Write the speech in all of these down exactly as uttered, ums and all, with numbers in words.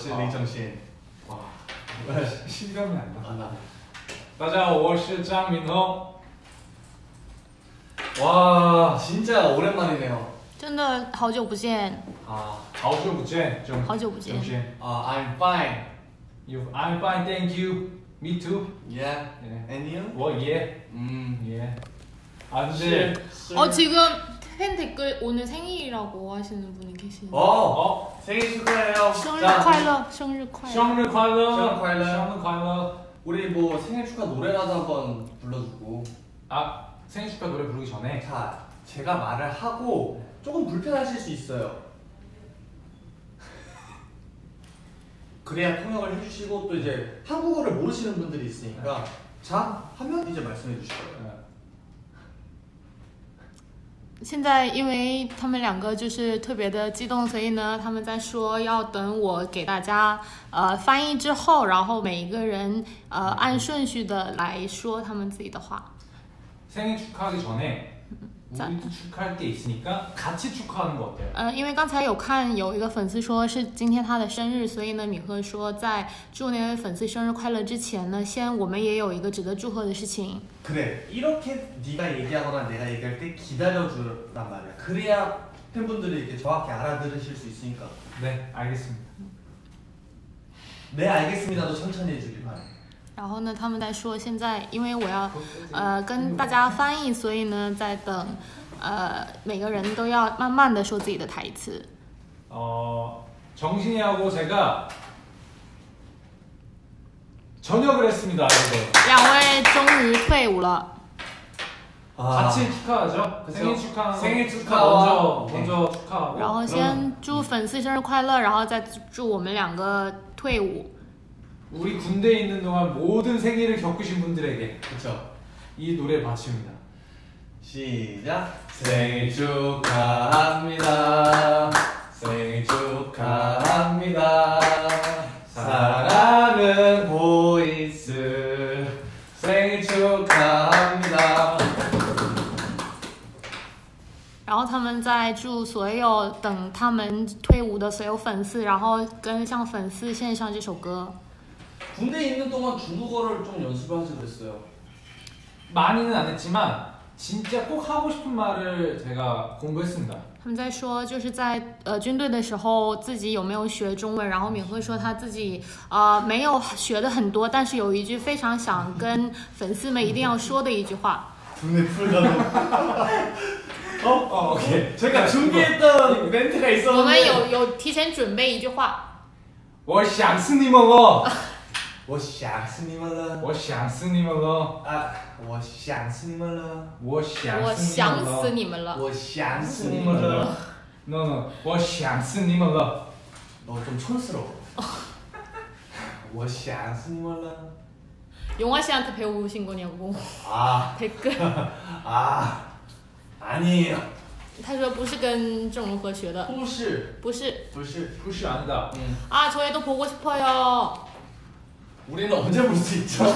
是李正宪。 哇，실감이 안 나. 안 나. 大家好，我是张敏宏。와, 진짜 오랜만이네요. 真的好久不见。 아, 好久不见，좀. 好久不见。 아, I'm fine. You, I'm fine, thank you. Me too. Yeah. 예. And you? 我예. 음. 예. 아 근데 어 지금 팬 댓글 오늘 생일이라고 하시는 분이 계시는데. 어, 어, 생일 축하해요. 生日快乐，生日快乐。 生日快乐， 生日快乐， 生日快乐。 우리 뭐 생일 축하 노래라도 한번 불러주고. 아, 생일 축하 노래 부르기 전에. 자, 제가 말을 하고 조금 불편하실 수 있어요. 그래야 통역을 해주시고 또 이제 한국어를 모르시는 분들이 있으니까 자, 하면 이제 말씀해 주실 거예요. 现在因为他们两个就是特别的激动，所以呢，他们在说要等我给大家呃翻译之后，然后每一个人呃按顺序的来说他们自己的话。 생일 축하하기 전에 우리도 축하할 게 있으니까 같이 축하하는 거 어때요? 呃，因为刚才有看有一个粉丝说是今天他的生日，所以呢，敏赫说在祝那位粉丝生日快乐之前呢，先我们也有一个值得祝贺的事情。 그래, 이렇게 네가 얘기하거나 내가 얘기할 때 기다려주란 말이야. 그래야 팬분들이 이렇게 정확히 알아들으실 수 있으니까. 네, 알겠습니다. 네, 알겠습니다도 천천히 해주길 바래. 然后呢，他们在说现在因为我要呃跟大家翻译，所以呢，在等呃每个人都要慢慢的说自己的台词。 어, 정신이하고 제가 전역을 했습니다, 여러분. 两位终于退伍了。 같이 축하하죠. 생일 축하. 생일 축하 축하와 먼저 먼저 축하하고. 然后先祝粉丝生日快乐，然后再祝我们两个退伍。 우리 군대에 있는 동안 모든 생일을 겪으신 분들에게 그렇죠. 이 노래 바칩니다. 시작. 생일 축하합니다. 생일 축하합니다. 사랑하는 보이스 생일 축하합니다. 然后他们在祝所有等他们退伍的所有粉丝，然后跟向粉丝献上这首歌。 군대에 있는 동안 중국어를 좀 연습을 하지 그랬어요. 많이는 안 했지만 진짜 꼭 하고 싶은 말을 제가 공부했습니다. 他们在说，就是在呃军队的时候，自己有没有学中文？然后敏赫说他自己呃没有学的很多，但是有一句非常想跟粉丝们一定要说的一句话。 두뇌 풀가도. 어? 어, 오케이. 제가 준비했던 멘트가 我们 있었는데. 有有提前准备一句话。 我想死你们了。 我想死你们了。 我想死你们了。 啊，我想死你们了。 我想我死想你们了。 死你们了。 我想死你们了。 No no， 我想死你们了。 너 좀 촌스러워. 我想死你们了. 용화 씨한테 배우신 거냐고. 아. 댓글. 아. 아니에요. 他说不是跟郑容和学的。 不是。 不是。 不是。 푸시 아니다. 응. 아 저희도 보고 싶어요. 우리는 언제 볼 수 있죠?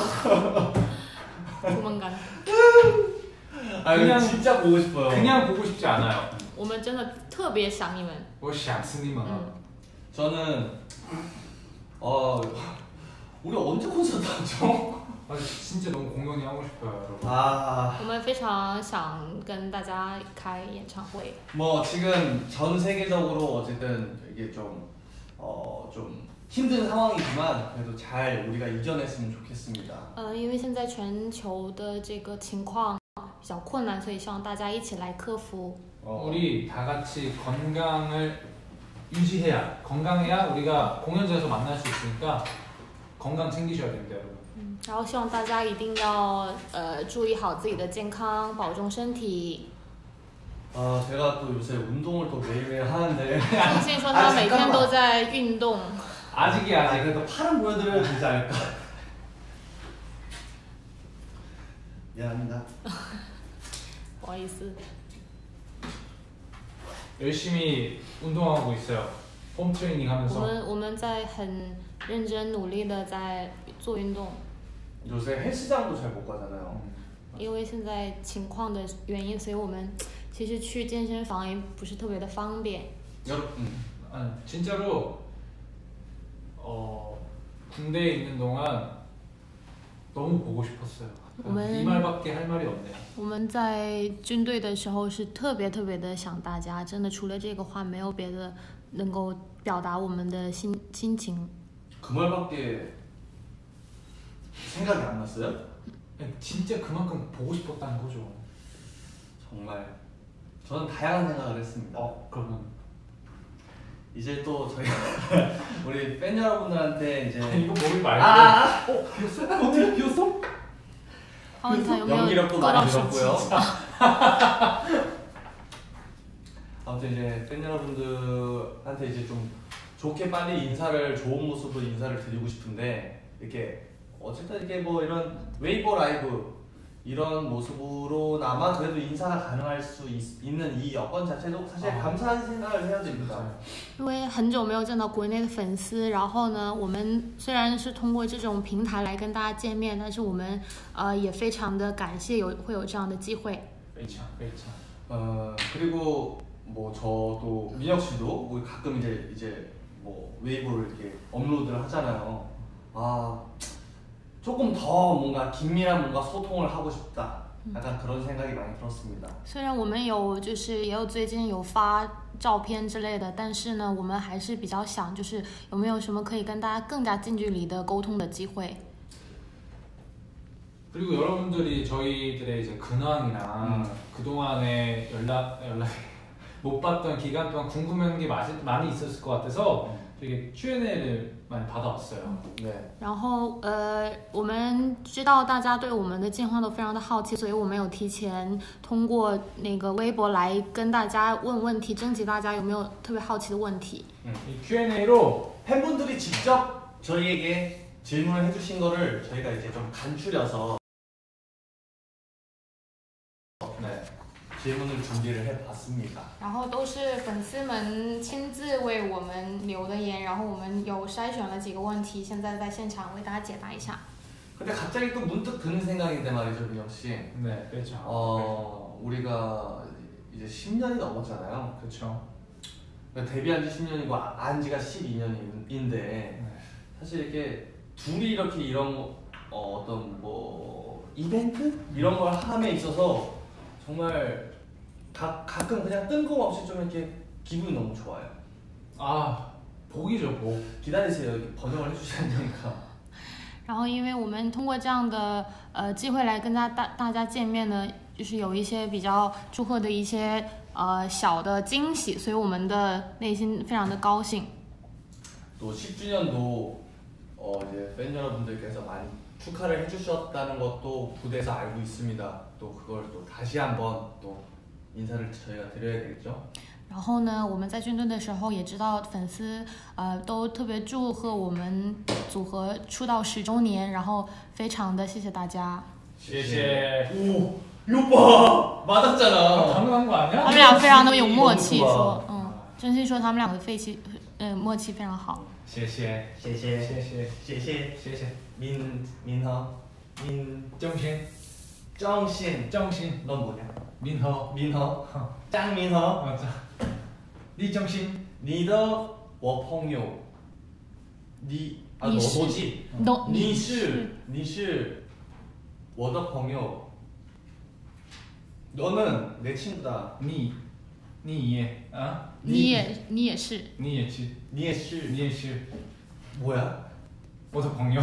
조만간. 아 그냥 진짜 보고 싶어요. 그냥 보고 싶지 않아요. 我们真的特别想你们。 我想死你们了. 음. 저는 어 우리 언제 콘서트 하죠? 아, 진짜 너무 공연이 하고 싶어요, 여러분. 아. 我们非常想跟大家开演唱会。 뭐 지금 전 세계적으로 어쨌든 이게 좀 어 좀 힘든 상황이지만 그래도 잘 우리가 이겨냈으면 좋겠습니다. 呃，因为现在全球的这个情况比较困难，所以希望大家一起来克服。 어. 우리 다 같이 건강을 유지해야 건강해야 우리가 공연장에서 만날 수 있으니까 건강 챙기셔야 됩니다, 여러분. 嗯，然后希望大家一定要呃注意好自己的健康，保重身体。 아 제가 또 요새 운동을 또 매일매일 하는데. 相信说他每天都在运动。 아직이야, 아 아직. 그래도 팔은 보여드려야 되지 않을까? 미안합니다. 不好意思。 열심히 운동하고 있어요. 홈 트레이닝 我 하면서. 们我们在很认真努力的在做运动。 요새 헬스장도 잘 못 가잖아요. 因为现在情况的原因，所以我们其实去健身房也不是特别的方便。 여러분, 아, 진짜로 어, 군대에 있는 동안 너무 보고 싶었어요. 이 말- 이 말밖에 할 말이 없네요. 我们在军队的时候是特别特别的想大家，真的除了这个话没有别的能够表达我们的心心情。 그 말밖에 생각이 안 났어요? 진짜 그만큼 보고 싶었다는 거죠. 정말 저는 다양한 생각을 했습니다. 어, 그러면 이제 또 저희 우리 팬 여러분들한테 이제 이거 먹을 말고. 아, 어, 비었어? 어떻게 비었어? 他问他有没有 연기력도 割到 많이 手 늘었고요. 机？ 아무튼 이제 팬 여러분들한테 이제 좀 좋게 빨리 인사를 좋은 모습으로 인사를 드리고 싶은데 이렇게 어쨌든 이게 뭐 이런 웨이보 라이브 이런 모습으로나마 그래도 인사가 가능할 수 있, 있는 이 여건 자체도 사실 아. 감사한 생각을 해야 됩니다. 因为很久没有见到国内的粉丝，然后呢，我们虽然是通过这种平台来跟大家见面，但是我们呃也非常的感谢有会有这样的机会。 그렇죠, 그렇죠. 어 그리고 뭐 저도 민혁 씨도 뭐 가끔 이제 이제 뭐 웨이보를 이렇게 업로드를 하잖아요. 아 조금 더 뭔가 긴밀한 뭔가 소통을 하고 싶다. 약간 그런 생각이 많이 들었습니다. 虽然我们有就是也有最近有发照片之类的，但是呢，我们还是比较想就是有没有什么可以跟大家更加近距离的沟通的机会。 그리고 여러분들이 저희들의 이제 근황이나 음. 그동안에 연락 연락 못 봤던 기간 동안 궁금한 게 많이, 많이 있었을 것 같아서 되게 Q&A를 많이 받아왔어요. 네. 然后呃，我们知道大家对我们的近况都非常的好奇，所以我们有提前通过那个微博来跟大家问问题，征集大家有没有特别好奇的问题。 이 Q&A로 팬분들이 직접 저희에게 질문을 해주신 거를 저희가 이제 좀 간추려서 네, 질문을 준비를 해봤습니다. 然后都是粉丝们亲自为我们留的言，然后我们有筛选了几个问题，现在在现场为大家解答一下。 근데 갑자기 또 문득 드는 생각인데 말이죠, 민혁 씨. 네, 그렇죠. 어, 우리가 이제 십 년이 넘었잖아요. 그렇죠. 그러니까 데뷔한 지 십 년이고 안 지가 십이 년인데 네. 사실 이렇게 둘이 이렇게 이런 어, 어떤 뭐 이벤트 이런 걸 함에 있어서 정말 가, 가끔 그냥 뜬금없이 좀 이렇게 기분이 너무 좋아요. 아, 복이죠, 복. 기다리세요. 이렇게 번역을 해주시니까. 然后，因为我们通过这样的呃机会来跟大大大家见面呢，就是有一些比较祝贺的一些呃小的惊喜，所以我们的内心非常的高兴。 또 십 주년도 어, 이제 팬 여러분들께서 많이 축하를 해주셨다는 것도 부대에서 알고 있습니다. 또 그걸 또 다시 한번 또 인사를 저희가 드려야 되겠죠. 然后呢，我们在军队的时候也知道粉丝呃都特别祝贺我们组合出道十周年，然后非常的谢谢大家。 谢谢. 오, 이거 봐, 맞았잖아. 당연한 거 他 아니야? 们俩非常的有默契， 너무 좋아. 说嗯，真心说他们两个肺气呃默契非常好。 谢谢. 谢谢谢谢. 谢谢谢谢. 민 민허 민 정신. 정신 정신. 넌 뭐냐? 민허. 민허 짱민허 맞아. 네 정신. 你的我朋友你啊你是 너도지 都你是你是我的朋友 너는 내 친구다 你你也啊你也你也是。 你也是你也是你也是 뭐야? 我的朋友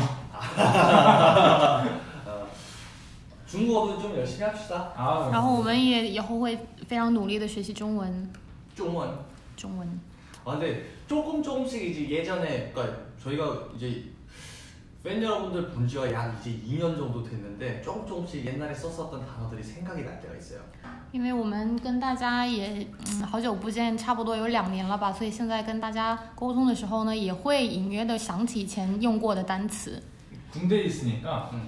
어, 중국어도 좀 열심히 합시다 啊然后我们也以后会非常努力的学习中文。 중원 中文。 아 근데 조금 조금씩 이제 예전에 그러니까 저희가 이제 팬 여러분들 본 지가 약 이제 이 년 정도 됐는데 조금 조금씩 옛날에 썼었던 단어들이 생각이 날 때가 있어요 因为我们跟大家也嗯好久不见，差不多有两年了吧，所以现在跟大家沟通的时候呢，也会隐约的想起以前用过的单词。 군대에 있으니까 음.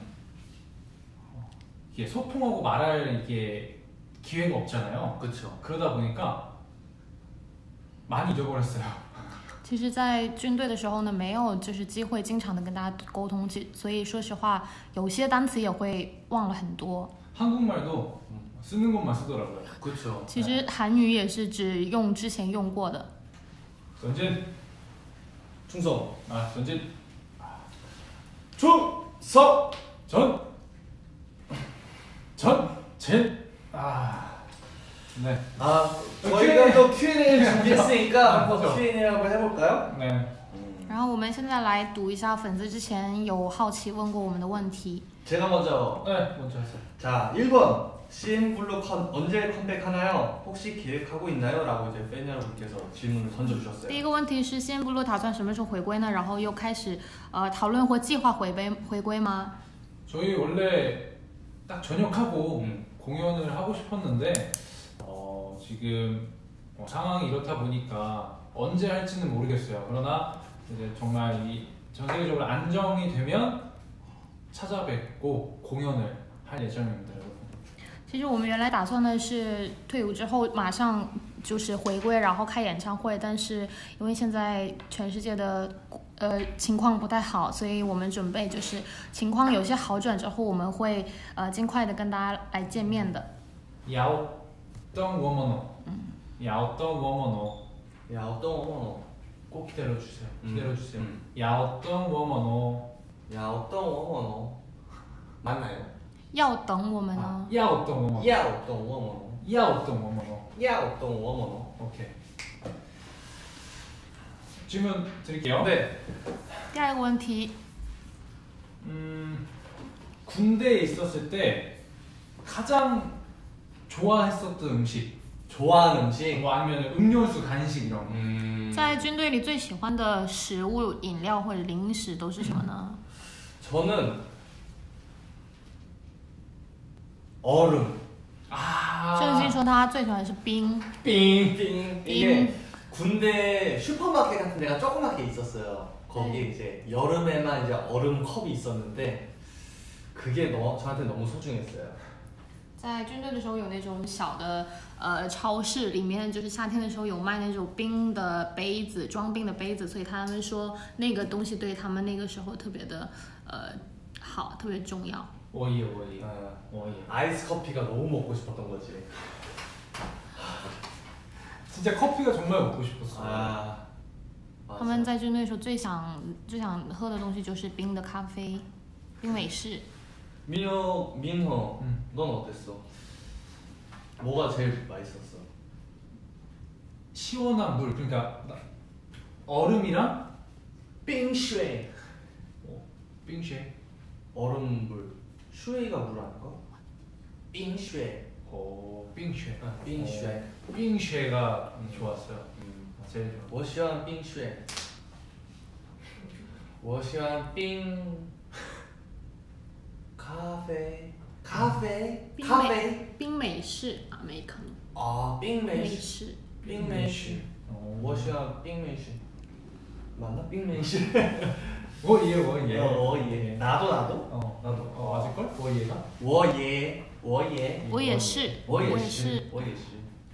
이게 소통하고 말할 이게 기회가 없잖아요. 그쵸 그러다 보니까 많이 잊어버렸어요. 其实，在军队的时候呢，没有就是机会经常的跟大家沟通，其所以说实话，有些单词也会忘了很多。 한국말도 쓰는 것만 쓰더라고요. 그쵸 其实韩语也是只用之前用过的。 전쟁 충성. 아 전진 충성. 전 전진 아 네. 아, 어, 저희가 Q&A. 또 큐앤에이를 준비했으니까 아, 한번 그렇죠. 큐앤에이 한번 해볼까요? 네. 然后我们现在来读一下粉丝之前有好奇问过我们的问题。 제가 먼저. 네 먼저 하세요. 자, 일 번 씨엔블루 컨 언제 컴백하나요? 혹시 계획하고 있나요? 라고 이제 팬 여러분께서 질문을 던져주셨어요. 第一个问题是，先不露打算什么时候回归呢？然后又开始呃讨论或计划回归回归吗？ 저희 원래 딱 전역하고 음. 공연을 하고 싶었는데 어, 지금 어, 상황이 이렇다 보니까 언제 할지는 모르겠어요. 그러나 이제 정말 이 전 세계적으로 안정이 되면 찾아뵙고 공연을 할 예정입니다, 여러분. 其实我们原来打算的是退伍之后马上就是回归，然后开演唱会，但是因为现在全世界的呃情况不太好，所以我们准备就是情况有些好转之后，我们会呃尽快的跟大家来见面的。 야오떤 워머노, 야오떤 워머노 야, 어떤 어머너. 꼭 기다려주세요. 음. 기다려주세요. 음. 야오떤 워머노, 야, 어떤 어머너. 맞나요? 要等我们呢？ 야오떤 워머노, 야, 어떤 어머너. 야오떤 워머노. 야, 어떤 어머너. 오케이. 질문 드릴게요. 네. 第二个问题， 음, 군대에 있었을 때 가장 좋아했었던 음식, 좋아하는 음식. 뭐 아니면 음료수, 간식 이런 거. 음. 在军队里最喜欢的食物、饮料或者零食都是什么呢？ 저는 얼음. 郑兴 아, 说他最喜欢的是冰， 빙. 빙. 빙. 이게 군대 슈퍼마켓 같은 데가 조그맣게 있었어요. 거기에 네. 이제 여름에만 이제 얼음 컵이 있었는데 그게 너, 저한테 너무 소중했어요. 在军队的时候有那种小的呃超市，里面就是夏天的时候有卖那种冰的杯子，装冰的杯子，所以他们说那个东西对他们那个时候特别的呃好，特别重要。 오예 오예. 아, 오예. 아이스 커피가 너무 먹고 싶었던 거지. 진짜 커피가 정말 먹고 싶었어요. 아, 他们在军队的时候最想最想喝的东西就是冰的咖啡，冰美式。 민호, 민호, 음. 넌 어땠어? 뭐가 제일 맛있었어? 시원한 물, 그러니까 나- 얼음이랑 빙쉐. 빙쉐. 얼음물. 슈웨이가 물 아닌가? 빙쉐. 오, 빙쉐. 아, 빙쉐. 오, 빙쉐가 좋았어요. 음. 제일 좋아. 我喜欢冰雪我喜欢冰咖啡咖啡冰咖啡美冰美式 Americano 啊冰美美式式。 冰美式 오. 我喜欢冰美式 맞나?冰美式 오예 오예. 어, 어, 예. 나도 나도 어 나도 어, 맞을 걸? 오예가. 我也我也我也是， 我也也是是。 我也是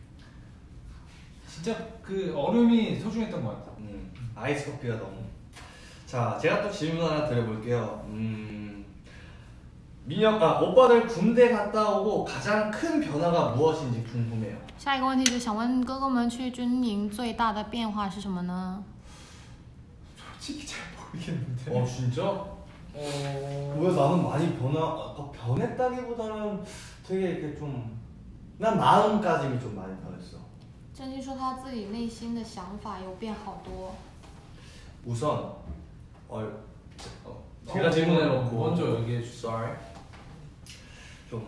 진짜 그 얼음이 소중했던 것 같아. 음, 아이스 커피가 너무. 자, 제가 또 질문 하나 드려볼게요. 음, 민혁아, 오빠들 군대 갔다 오고 가장 큰 변화가 무엇인지 궁금해요. 下一个问题就想问哥哥们去军营最大的变化是什么呢？ 솔직히 잘 모르겠는데. 어, 진짜? 어... 왜 나는 많이 변화, 아까 변했다기보다는 되게 이렇게 좀, 난 마음가짐이 좀 많이 변했어. 郑鑫说他自己内心的想法有变好多。 우선, 어, 어, 제가 질문해놓고. 먼저 얘기해 주세요. Sorry. 좀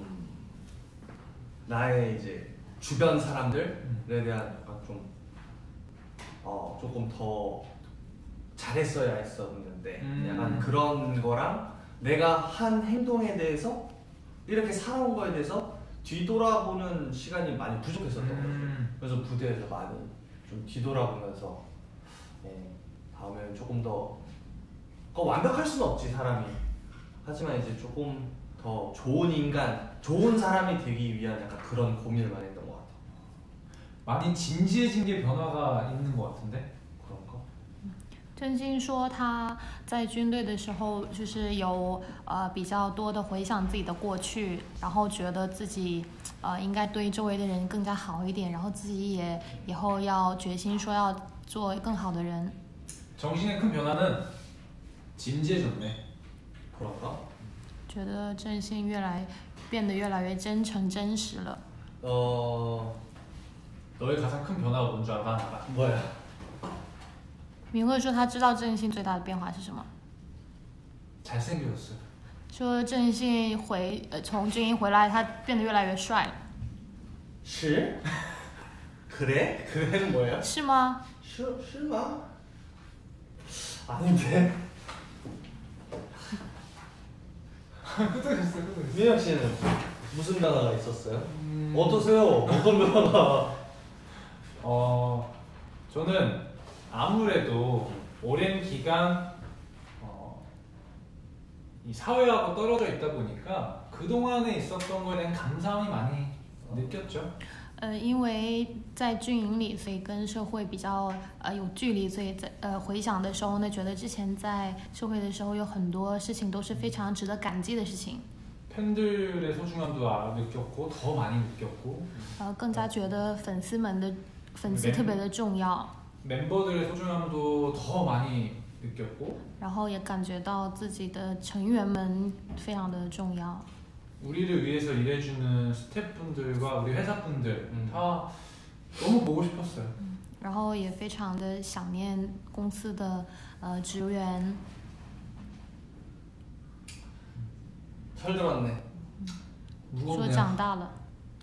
나의 이제 주변 사람들에 대한 약간 좀 어, 조금 더 잘했어야 했었는데 음. 약간 그런 거랑 내가 한 행동에 대해서 이렇게 살아온 거에 대해서 뒤돌아보는 시간이 많이 부족했었던 것 같아요. 음. 그래서 부대에서 많이 좀 뒤돌아보면서 예, 다음에는 조금 더 그 완벽할 수는 없지 사람이. 하지만 이제 조금 더 좋은 인간, 좋은 사람이 되기 위한 약간 그런 고민을 많이 했던 것 같아. 많이 진지해진 게 변화가 있는 것 같은데. 그런 거? 郑鑫说他在军队的时候，就是有呃比较多的回想自己的过去，然后觉得自己呃应该对周围的人更加好一点，然后自己也以后要决心说要做更好的人。 정신의 큰 변화는 진지해졌네. 그런가? 觉得郑信越来变得越来越真诚真实了。 어 너의 가장 큰 변화가 뭔 줄 알아? 나가. 뭐야? 明慧说他知道郑信最大的变化是什么， 잘생겨졌어. 说郑信回呃从军营回来，他变得越来越帅了， 실? 그래? 그래는 뭐예요? 是吗？ 실, 실마? 아닌데. 끄덕였어, 끄덕였어. 민혁 씨는 무슨 변화가 있었어요? 음... 어떠세요? 어떤 변화가? 어, 저는 아무래도 오랜 기간 어, 이 사회하고 떨어져 있다 보니까 그 동안에 있었던 거에 대한 감사함이 많이 느꼈죠. 呃，因为在军营里，所以跟社会比较呃有距离，所以在呃回想的时候呢，觉得之前在社会的时候有很多事情都是非常值得感激的事情。 팬들의 소중함도 알아 느꼈고 더 많이 느꼈고 呃，更加觉得粉丝们的粉丝特别的重要， 멤버들의 소중함도 더 많이 느꼈고 然后也感觉到自己的成员们非常的重要。 우리를 위해서 일해주는 스태프분들과 우리 회사분들 음. 다 너무 보고 싶었어요. 然后也非常的想念公司的呃职员。 철들었네. 说 무겁네요. 长大了，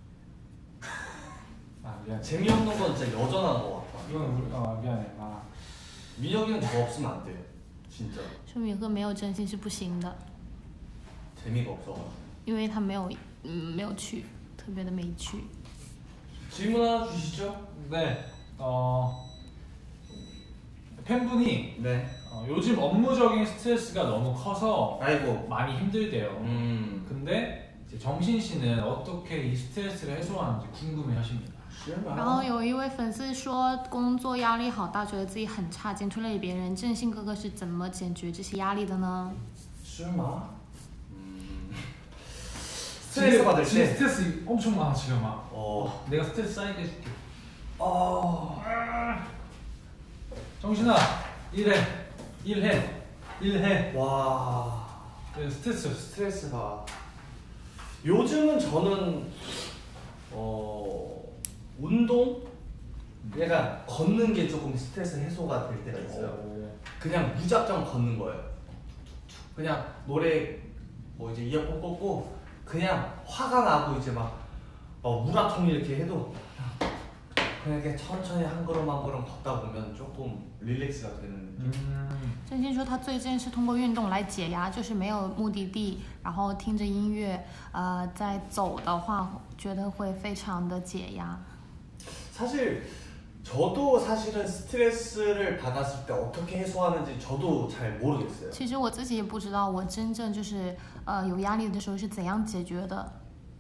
아 미안해. 재미없는 건 진짜 여전한 것 같아. 이건 우리 아 미안해. 아 민혁이는 저 없으면 안 돼요. 진짜. 说敏赫没有真心是不行的， 재미가 없어가지고. 因为他没有嗯没有去，特别的没去。 질문 하나 주시죠. 네. 어 팬분이 네. 어, 요즘 업무적인 스트레스가 너무 커서 아이고. 많이 힘들대요. 음. 근데 이제 정신 씨는 어떻게 이 스트레스를 해소하는지 궁금해하십니다. 然后有一位粉丝说工作压力好大，觉得自己很差劲，推累别人。郑信哥哥是怎么解决这些压力的呢？ 술마? 음. 스트레스 받을 지금 때. 스트레스 엄청 많아 지금 막. 어. 내가 스트레스 쌓이게 해줄게. 어. 정신아 일해 일해 일해. 와. 네, 스트레스. 스트레스가. 요즘은 저는 어 운동? 약간 걷는 게 조금 스트레스 해소가 될 때가 있어요. 어, 그냥 무작정 걷는 거예요. 그냥 노래 뭐 이제 이어폰 꽂고 그냥 화가 나고 이제 막 어, 우라통 이렇게 해도 그냥 이렇게 천천히 한 걸음 한 걸음 걷다 보면 조금 릴렉스가 되는 느낌. 음, 郑信说他最近是通过运动来解压，就是没有目的地，然后听着音乐，呃，在走的话，觉得会非常的解压。 사실 저도 사실은 스트레스를 받았을 때 어떻게 해소하는지 저도 잘 모르겠어요. 其实我自己也不知道，我真正就是呃有压力的时候是怎样解决的。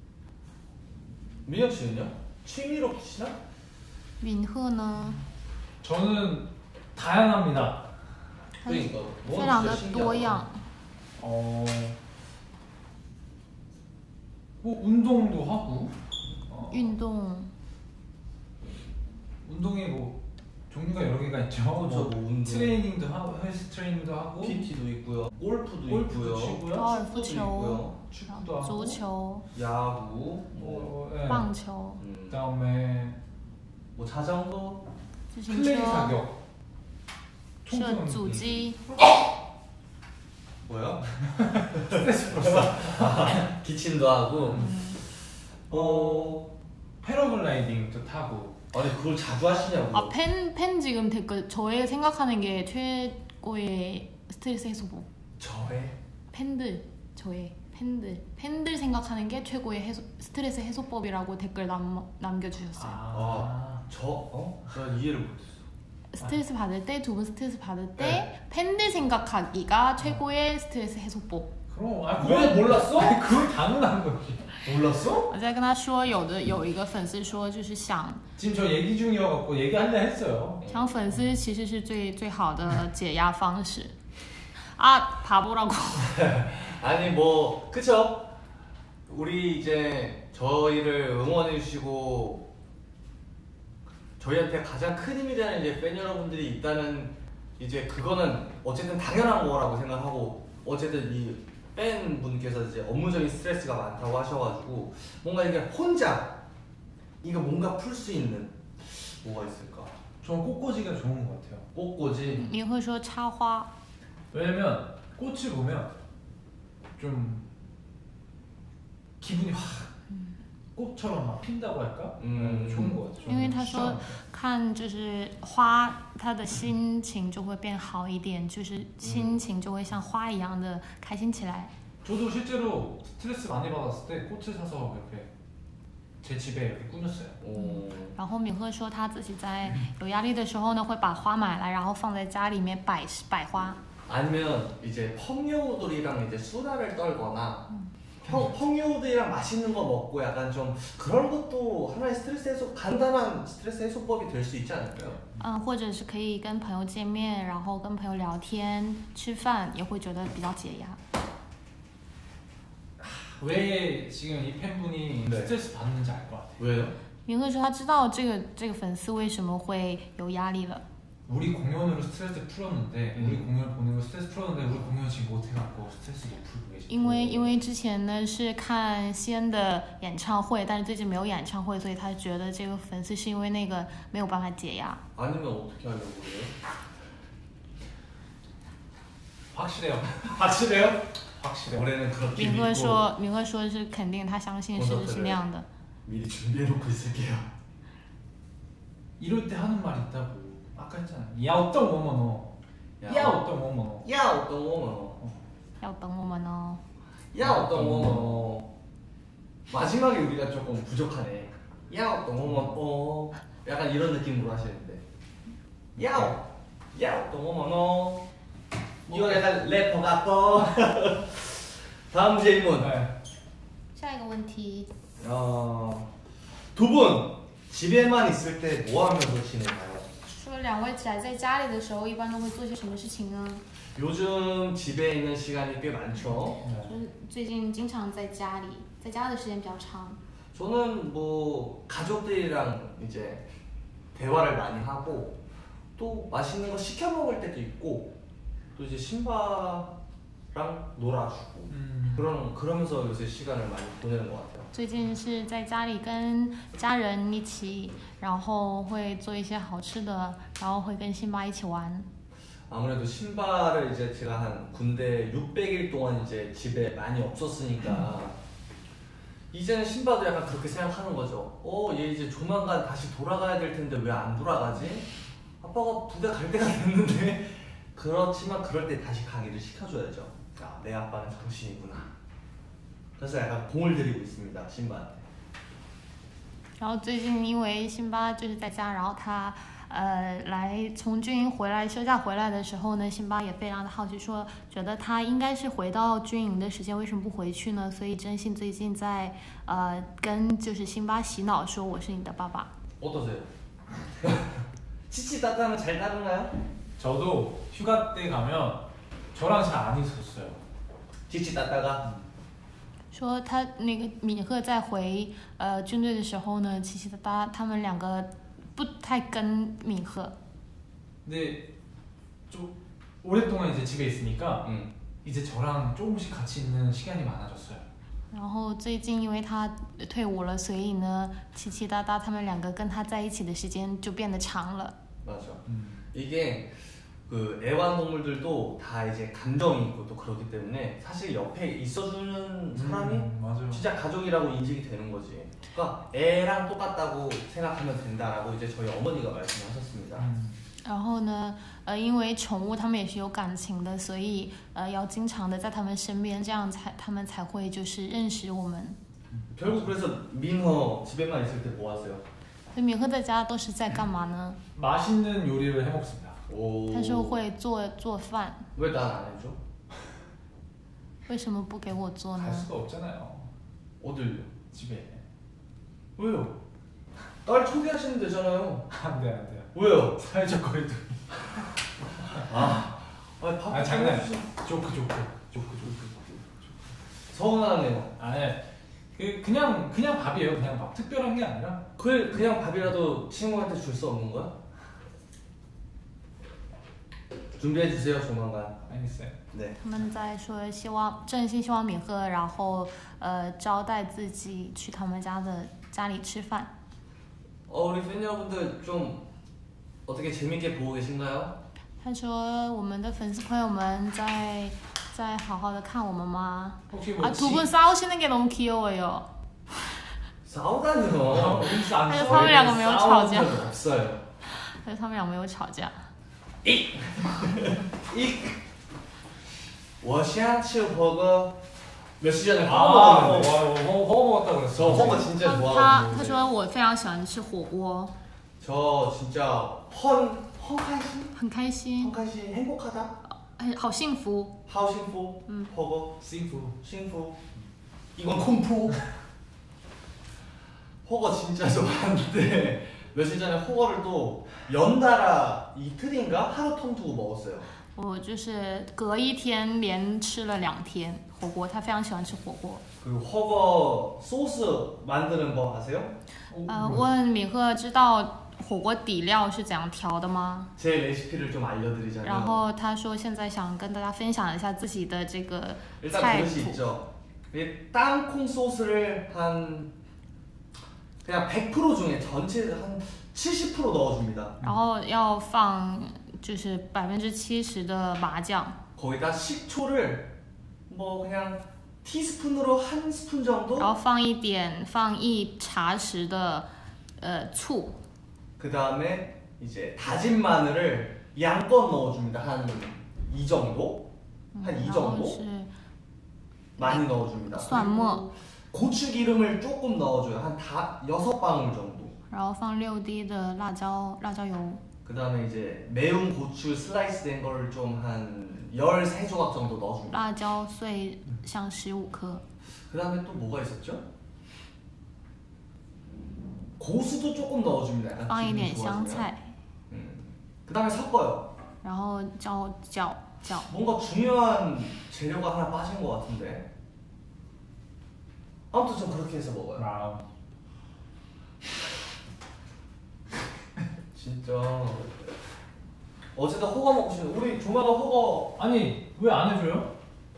민혁 씨는요? 취미로 치나? 允赫呢， 저는 다양합니다. 他 그러니까 非常的多样， 어, 뭐 운동도 하고 어, 运动 운동이 뭐 종류가 여러 개가 있죠. 그렇죠. 뭐 뭐 운동. 트레이닝도 하고 헬스 트레이닝도 하고 피티도 있고요. 골프도, 골프도 있고요. 치고요. 高尔夫 축구도 球 있고요. 、 축구도 하고 足球、 야구, 뭐, 뭐, 예. 棒球、 음, 그다음에 뭐 자전거, 自行 플레이 车、 사격, 射 총선 阻击、 뭐야? 스트레스 풀었어. 기침도 하고. 음, 어, 패러글라이딩도 타고. 아니 그걸 자주 하시냐고. 아, 팬, 팬 지금 댓글 저의 생각하는 게 최고의 스트레스 해소법. 저의 팬들, 저의 팬들, 팬들 생각하는 게 최고의 해소, 스트레스 해소법이라고 댓글 남, 남겨주셨어요. 아, 저 어? 저 이해를 못했어. 스트레스 받을 때, 두 분 스트레스 받을 때 네. 팬들 생각하기가 최고의 스트레스 해소법. 그럼 아 왜 그건 몰랐어? 아니, 그건 당연한 거지. 몰랐어? 我在跟他说，有的有一个粉丝说，就是想 지금 저 얘기 중이어갖고 얘기하려 했어요. 想粉丝其实是最最好的解压方式。啊， 바보라고. 아니 뭐 그쵸? 우리 이제 저희를 응원해 주시고 저희한테 가장 큰 힘이 되는 이제 팬 여러분들이 있다는 이제 그거는 어쨌든 당연한 거라고 생각하고 어쨌든 이 팬 분께서 이제 업무적인 스트레스가 많다고 하셔가지고 뭔가 이게 혼자 이거 뭔가 풀 수 있는 뭐가 있을까? 저는 꽃꽂이가 좋은 것 같아요. 꽃꽂이. 你会说插花， 왜냐면 꽃을 보면 좀 기분이 확 꽃처럼 막 핀다고 할까? 음. 네, 좋은 것 같아요. 因为他 저는 说 추천합니다. 看就是花，他的心情就会变好一点，就是心情就会像花一样的开心起来。 저도 실제로 스트레스 많이 받았을 때 꽃을 사서 이렇게 제 집에 이렇게 꾸몄어요. 오. 然后敏赫说他自己在有压力的时候呢，会把花买来，然后放在家里面摆摆花。 아니면 이제 펑요우들이랑 이제 수다를 떨거나 펑, 펑요우들이랑 맛있는 거 먹고 약간 좀 그런 것도 하나의 스트레스 해소 간단한 스트레스 해소법이 될 수 있지 않을까요? 嗯，或者是可以跟朋友见面，然后跟朋友聊天、吃饭，也会觉得比较解压。 왜 지금 이 팬분이 네. 스트레스 받는지 알 것 같아요. 왜요? 敏赫说他知道这个这个粉丝为什么会有压力了， 우리 공연으로 스트레스 풀었는데 음. 우리 공연 보는 거 스트레스 풀었는데 우리 공연 지금 못 해갖고 스트레스 못 풀고 계시고. 因为因为之前呢是看西恩的演唱会，但是最近没有演唱会，所以他觉得这个粉丝是因为那个没有办法解压。 아니면 어떻게 하려고 그래요? 확실해요. 확실해요? 확실해요. 올해는 그렇게 敏赫 믿고 说，敏赫说是肯定，他相信是是那样的。 미리 준비해놓고 있을게요. 이럴 때 하는 말 있다고. 아까 했잖아. 야 어떤 뭐뭐너. 야 어떤 뭐뭐너. 야 어떤 거뭐 要等我们哦。 야 어떤 거뭐 마지막에 우리가 조금 부족하네. 야 어떤 거뭐 약간 이런 느낌으로 하시는데 야 야 어떤 거뭐 이거 약간 래퍼 같고 다음 질문. 네. 下一个问题， 어, 두 분 집에만 있을 때 뭐 하면서 지내나요? 说两位宅在家里的时候，一般都会做些什么事情呢？ 요즘 집에 있는 시간이 꽤 많죠. 就是最近经常在家里，在家的时间比较长。 저는 뭐 가족들이랑 이제 대화를 많이 하고 또 맛있는 거 시켜 먹을 때도 있고 또 이제 신바랑 놀아주고 음. 그런 그러면서 요새 시간을 많이 보내는 것 같아요. 最近是在家里跟家人一起，然后会做一些好吃的，然后会跟辛巴一起玩。 아무래도 신바를 이제 제가 한 군대 육백 일 동안 이제 집에 많이 없었으니까 이제는 신바도 약간 그렇게 생각하는 거죠. 어, 얘 이제 조만간 다시 돌아가야 될 텐데 왜 안 돌아가지? 아빠가 부대 갈 때가 됐는데 그렇지만 그럴 때 다시 강의를 시켜줘야죠. 아, 내 아빠는 당신이구나. 그래서 약간 공을 들이고 있습니다, 신바한테. 然后最近因为辛巴就是在家，然后他呃来从军营回来休假回来的时候呢，辛巴也非常的好奇说，觉得他应该是回到军营的时间，为什么不回去呢？所以真信最近在呃跟就是辛巴洗脑说我是你的爸爸。 어떠세요? 치치따따는 잘 따르나요? 저도 휴가 때 가면 저랑 잘 안 있었어요. 치치따따가 说他那个敏赫在回呃军队的时候呢，七七哒哒他们两个不太跟敏赫。 근데 좀 오랫동안 이제 집에 있으니까 음. 이제 저랑 조금씩 같이 있는 시간이 많아졌어요. 然后最近因为他退伍了，所以呢，七七哒哒他们两个跟他在一起的时间就变得长了。 맞아. 음. 이게 그 애완동물들도 다 이제 감정이 있고 또 그렇기 때문에 사실 옆에 있어주는 사람이 음, 맞아요. 진짜 가족이라고 인식이 되는 거지. 그러니까 애랑 똑같다고 생각하면 된다라고 이제 저희 어머니가 말씀하셨습니다. 음. 然后呢，呃，因为宠物它们也是有感情的，所以呃要经常的在它们身边，这样才它们才会就是认识我们。 결국 그래서 민호 집에만 있을 때 뭐 하세요? 所以敏赫在家都是在干嘛呢？ 맛있는 요리를 해먹습니다. 오. 他说会做做饭， 왜 난 안 해줘? 为什么不给我做 갈 呢？ 수가 없잖아요. 어딜요? 집에. 왜요? 날 초대하시면 되잖아요. 안돼 안돼요. 왜요? 사회적 거리두기. 아, 아니 밥 아 장난. 해주시- 조크 조크 조크 조크. 서운하네요. 아니 그 그냥 그냥 밥이에요. 그냥 밥. 특별한 게 아니라. 그 그냥 밥이라도 친구한테 줄 수 없는 거야? 준비해 주세요 조만간. 알겠어요. 네. 他们在说希望真心希望敏赫，然后呃招待自己去他们家的家里吃饭。 어 우리 팬 여러분들 좀 어떻게 재밌게 보고 계신가요? 他说我们的粉丝朋友们在在好好的看我们吗？ 혹시 아 뭐 두 지- 분 싸우시는 게 너무 귀여워요. 싸우다니요. 우리 안 아니, 싸워요. 사람이랑没有吵架。 싸운 적 없어요. 但是他们俩没有吵架。 이 我想吃火锅. 며칠 전에 아, 허거 어, 먹었는데. 와, 어, 허거 먹었다 그랬어. 저 허거 진짜 他他 좋아하거든요. 他说我非常喜欢吃火锅， 저 진짜 헌 헌카이시 很开心， 헌카이시 행복하다. 很好幸福。 하우 싱푸. 음. 허거 싱푸. 싱푸. 이건 콩푸. 허거 진짜 좋아하는데 며칠 전에 허거를 또 연달아 이틀인가 하루 통 두고 먹었어요. 我就是隔一天连吃了两天火锅，他非常喜欢吃火锅。 그 허거 소스 만드는 법 아세요? 呃，问敏赫知道火锅底料是怎样调的吗？ 제 레시피를 좀 알려드리자면 然后他说现在想跟大家分享一下自己的这个 일단 菜 그릇이 谱。 있죠. 이 땅콩 소스를 한 그냥 백 퍼센트 중에 전체 한 칠십 퍼센트 넣어줍니다. 然后要放就是百分之七十的麻酱， 거기다 식초를 뭐 그냥 티스푼으로 한 스푼 然 정도. 后放一点放一茶匙的呃醋， 그 다음에 이제 다진 마늘을 양껏 넣어줍니다. 한 이 정도, 한 이 然后 정도 是 많이 넣어줍니다. 蒜末， 고추 기름을 조금 넣어줘요. 한 다 여섯 방울 정도. 然后放六滴的辣椒辣椒油， 그 다음에 이제 매운 고추 슬라이스 된 거를 좀 한 열세 조각 정도 넣어줍니다. 辣椒碎像十五颗， 그 다음에 또 뭐가 있었죠? 고수도 조금 넣어줍니다. 약간 放一 기분이 点香 좋아지면. 菜， 음. 그 다음에 섞어요. 然后搅搅搅， 뭔가 중요한 재료가 하나 빠진 것 같은데. 아무튼 전 그렇게 해서 먹어요. 와우. 진짜. 어제도 허거 먹고 싶은데 우리 조마가 허거 아니 왜 안 해줘요?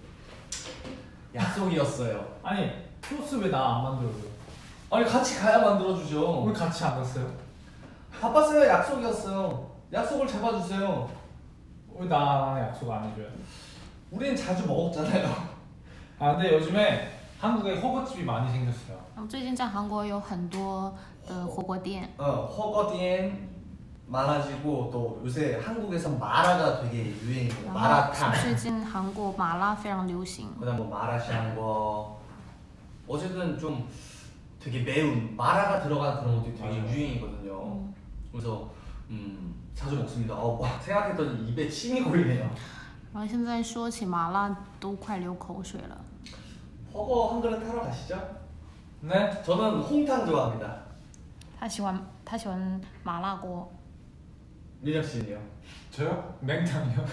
약속이었어요. 아니 소스 왜 나 안 만들어줘요? 아니 같이 가야 만들어주죠. 왜 같이 안 갔어요? 바빴어요. 약속이었어요. 약속을 잡아주세요. 왜 나 약속 안 해줘요? 우리는 자주 먹었잖아요. 아 근데 요즘에 한국에 허거집이 많이 생겼어요. 然后最近在韩国有很多的火锅店， 어, 허거디엔 많아지고 또 요새 한국에서 마라가 되게 유행이에요. 然后 마라탕. 最近韩国麻辣非常流行。 그다음 뭐 마라샹궈. 어쨌든 좀 되게 매운 마라가 들어간 그런 것들이 되게 맞아요. 유행이거든요. 음. 그래서 음, 자주 먹습니다. 어, 와, 생각했더니 입에 침이 고이네요. 然后现在说起麻辣都快流口水了。 허거 한 그릇 하러 가시죠. 네? 저는 홍탕 좋아합니다. 他喜欢他喜欢麻辣锅， 민혁 씨는요? 저요? 맹탕이요?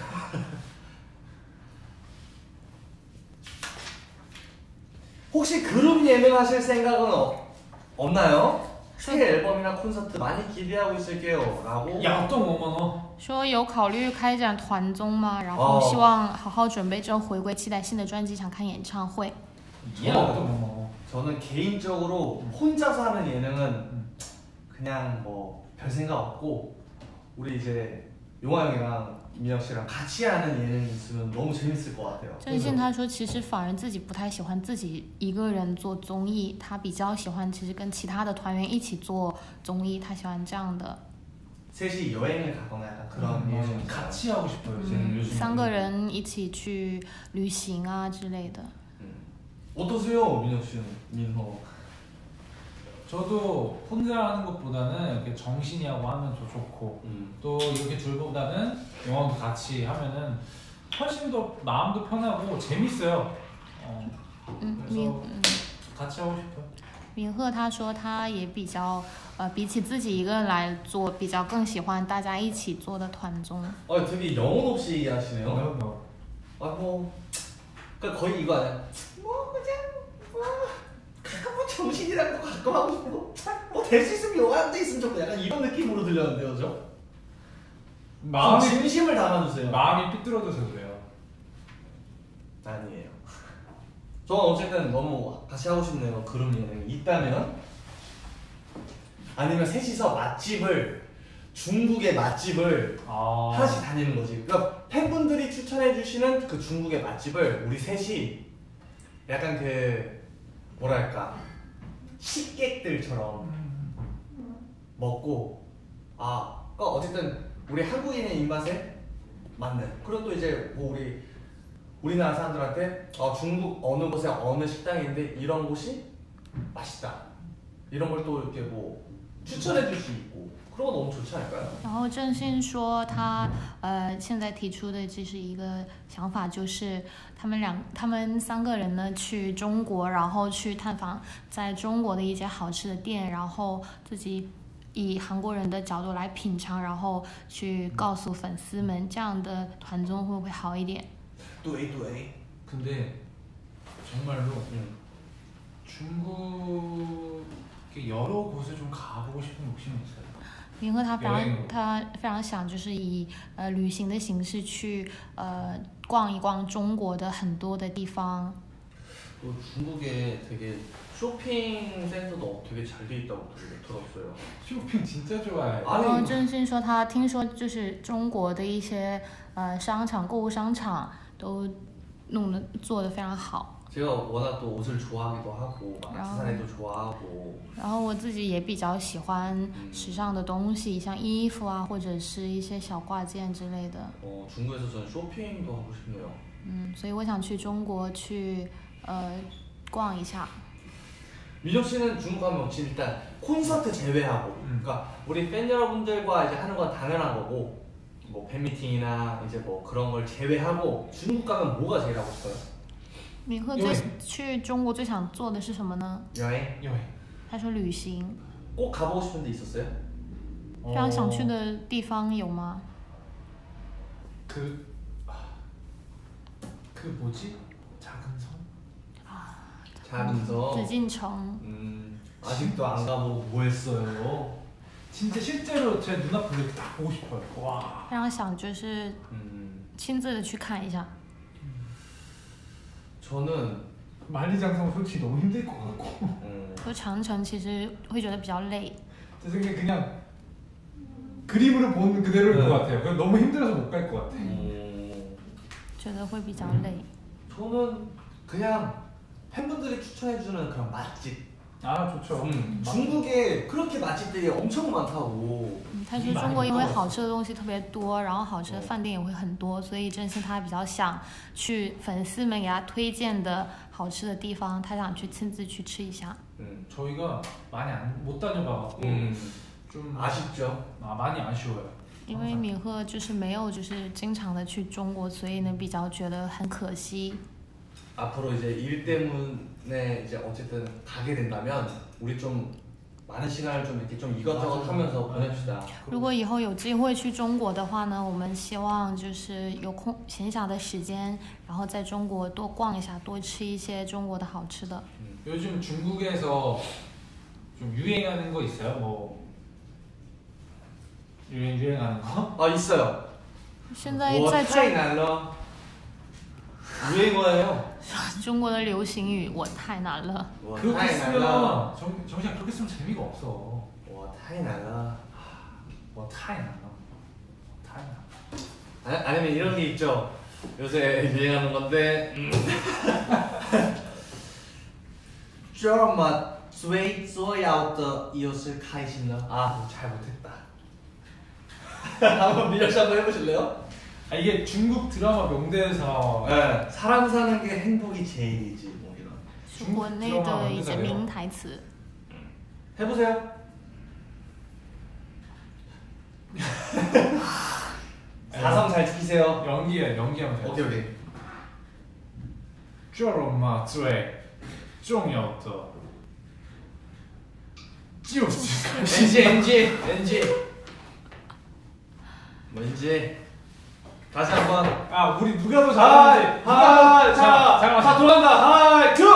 혹시 그룹 예능하실 생각은 어, 없나요? 새 앨범이나 콘서트 많이 기대하고 있을게요. 라고. 咬动我们哦。 说有考虑开展团综吗？然后哦希望好好准备之后回归，期待新的专辑，想看演唱会。 咬动我们哦。 저는 개인적으로 혼자서 하는 예능은 그냥 뭐 별 생각 없고 우리 이제 용화 형이랑 민혁 씨랑 같이 하는 예능이 있으면 너무 재밌을 것 같아요. 郑信他说，其实反而自己不太喜欢自己一个人做综艺，他比较喜欢其实跟其他的团员一起做综艺，他喜欢这样的。 셋이 여행을 가거나 약간 그런 음, 예능 같이 하고 싶어요. 저는 嗯， 요즘 三个人一起去旅行啊之类的。 음. 어떠세요, 민혁 씨는? 민호. 저도 혼자 하는 것보다는 이렇게 정신이 하고 하면 더 좋고 음. 또 이렇게 둘보다는 영화도 같이 하면은 훨씬 더 마음도 편하고 재밌어요. 어, 嗯， 그래서 敏嗯 같이 하고 싶어요. 敏赫他说他也比较呃，比起自己一个人来做，比较更喜欢大家一起做的团综。 아, 되게 영혼 없이 얘기하시네요. 뭐, 뭐. 아, 뭐, 그러니까 거의 이거 아니야? 뭐 그냥 뭐, 뭐 정신이랑 가끔 하고 싶고 뭐 될 수 있으면 영화 한 대 있으면 좋고 약간 이런 느낌으로 들렸는데요, 저? 마음이 진심을 담아주세요. 마음이 삐뚤어져서 그래요. 아니에요. 저는 어쨌든 너무 같이 하고 싶네요. 그런 예능이 있다면, 아니면 셋이서 맛집을, 중국의 맛집을 아. 하나씩 다니는 거지. 그러니까 팬분들이 추천해 주시는 그 중국의 맛집을 우리 셋이 약간 그 뭐랄까 식객들처럼 먹고, 아 그러니까 어쨌든 우리 한국인의 입맛에 맞는, 그리고 또 이제 뭐 우리 우리나라 사람들한테 어, 중국 어느 곳에 어느 식당인데 이런 곳이 맛있다, 이런 걸 또 이렇게 뭐 추천해 줄 수 있고, 그런 거 너무 좋지 않을까요? 然后郑信说他呃现在提出的这是一个想法，就是他们两他们三个人呢去中国，然后去探访在中国的一些好吃的店，然后自己以韩国人的角度来品尝，然后去告诉粉丝们，这样的团综会不会好一点？ 对对。 근데 정말로 음. 중국의 여러 곳을 좀 가보고 싶은 욕심이 있어요. 明赫他非常 여행으로 他非常想就是以呃旅行的形式去呃逛一逛中国的很多的地方。 또 중국에 되게 쇼핑 센터도 되게 잘 돼 있다고 들었어요. 쇼핑 진짜 좋아해. 然 아니 后郑信说他听说就是中国的一些呃商场购物商场都弄得做得非常好。 제가 워낙 또 옷을 좋아하기도 하고 막 아. 액세서리도 좋아하고, 然后我自己也比较喜欢时尚的东西，像衣服啊，或者是一些小挂件之类的。 어, 중국에서 저는 쇼핑도 하고 싶네요. 嗯，所以我想去中国去呃逛一下。 민혁 씨는 중국 가면 혹시 일단 콘서트 제외하고, 음. 그러니까 우리 팬 여러분들과 이제 하는 건 당연한 거고, 뭐 팬미팅이나 이제 뭐 그런 걸 제외하고 중국 가면 뭐가 제일 하고 싶어요? 明赫最去中国最想做的是什么呢？ 여행? 여행. 他说旅行。 꼭 가보고 싶은 데 있었어요? 非常想去的地方有吗？ 그, 아, 그 뭐지? 작은 성? 작은 성. 紫禁城。 음, 아직도 안 가보고 뭐 했어요? 진짜 실제로 제 눈앞으로 이렇게 딱 보고 싶어요. 와. 非常想就是 음, 亲自的去看一下。 저는 만리장성 솔직히 너무 힘들 것 같고. 음, 说长城其实会觉得比较累， 제 생각에 그냥 그림으로 본 그대로일 네. 것 같아요. 그냥 너무 힘들어서 못 갈 것 같아. 음, 觉得会比较累。 저는 그냥 팬분들이 추천해주는 그런 맛집. 아 좋죠. 음, 중국에 그렇게 맛집들이 엄청 많다고. 嗯，他说中国因为好吃的东西特别多，然后好吃的饭店也会很多，所以郑信他比较想去粉丝们给他推荐的好吃的地方，他想去亲自去吃一下。 음, 저희가 많이 안, 못 다녀봐갖고 음, 좀 아쉽죠. 아, 많이 아쉬워요. 因为敏赫就是没有就是经常的去中国，所以呢比较觉得很可惜。 앞으로 이제 일 때문에 이제 어쨌든 가게 된다면 우리 좀 많은 시간을 좀 이렇게 좀 이것저것 맞아요. 하면서 보냅시다. 如果以后有机会去中国的话呢，我们希望就是有空闲暇的时间，然后在中国多逛一下，多吃一些中国的好吃的。 요즘 중국에서 좀 유행하는 거 있어요? 뭐 유행 유행하는 거? 아 있어요. 现在我在太中难了. 유행어예요. 中国的流行语，我太难了。 와 그렇게 타이 날라. 쓰면 정 정시야 그렇게 쓰면 재미가 없어. 와 타이 날라. 뭐 타이 나나? 타이 나. 아니, 아니면 이런 게 있죠. 요새 유행하는 건데. 음. 这么最重要的又是开心了. 아, 잘 못했다. 한번 민혁 씨 한번 해보실래요? 아 이게 중국 드라마 명대에서 네. 사람 사는 게 행복이 제일이지 뭐 이런. 是国内的一些名台词。 해보세요. 사성 잘 지키세요. 연기야 연기하면 돼. 오케이 오케이. 这么最重要的就是开心。 엔지 엔지 엔지. 뭔지. 다시 한번. 아 우리 누가 더 하이 잘하는지. 하이 자, 잠깐만. 자 돌아간다. 하이 큐.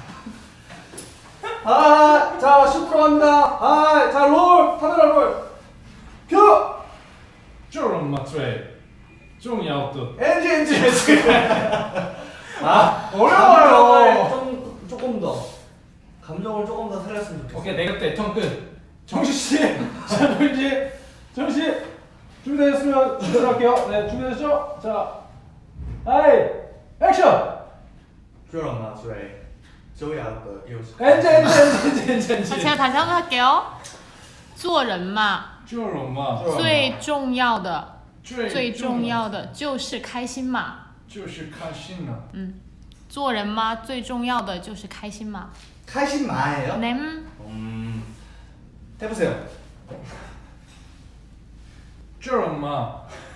하이 자슛 들어갑니다. 하이 자롤 카메라 롤 큐. 这嘛最重要的 엔지 엔지 엔지. 아 어려워요. 감정을 좀 조금 더 감정을 조금 더 살렸으면 좋겠어. 오케이 내가 때 턴 끝. 정시 씨, 자 정시, 정시 준비되셨으면 출발할게요. 네 준비되셨죠? 자, 하이, 액션. 知道吗？最重要的又是 엔지 엔지 엔지 엔지 엔지. 제가 다시 한번 할게요. 做人嘛， 做人嘛， 最重要的最最重要的就是开心嘛。 就是开心了。 嗯，做人嘛，最重要的就是开心嘛。 开心마예요? 네. 음 해보세요. 做人嘛，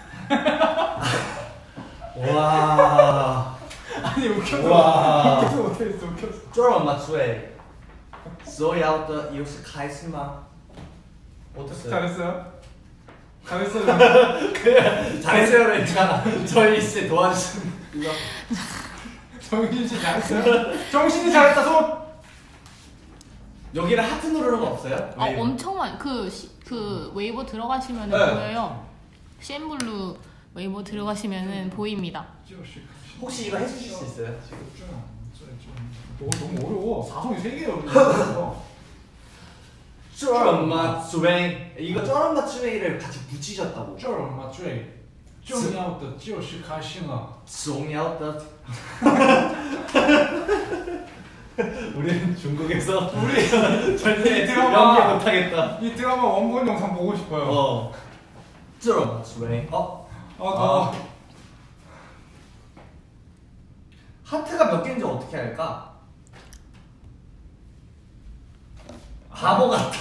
와 아니 웃겼어. 와. 웃겼어 못했어 웃겼어. 知道吗？最重要的又是开心吗？ 어땠어요? 잘했어요? 잘했어요. 그래 잘했어요를 있잖아. 저희 씨 도와주신 이거. 정신 씨 잘했어요? 정신이 잘했다 손. 여기는 하트 누르는 거 없어요? 아 웨이브. 엄청 많이 그, 시- 그 웨이보 들어가시면 네. 보여요. 씨엔블루 웨이보 들어가시면 보입니다. 就是开心。 혹시 이거 해주실 수 있어요? 지금? 너무 너무 어려워. 사성이 세 개예요. 知道吗？最 이거 知道吗？最를 같이 붙이셨다고. 这人嘛最重要的就是开心了。 重要的. 우리는 중국에서 우리 절대 드라마. 연기 못하겠다. 이 드라마 원본 영상 보고 싶어요. 어. 知道吗？最 어? 아 더. 아. 하트가 몇 개인지 어떻게 할까? 바보 같아.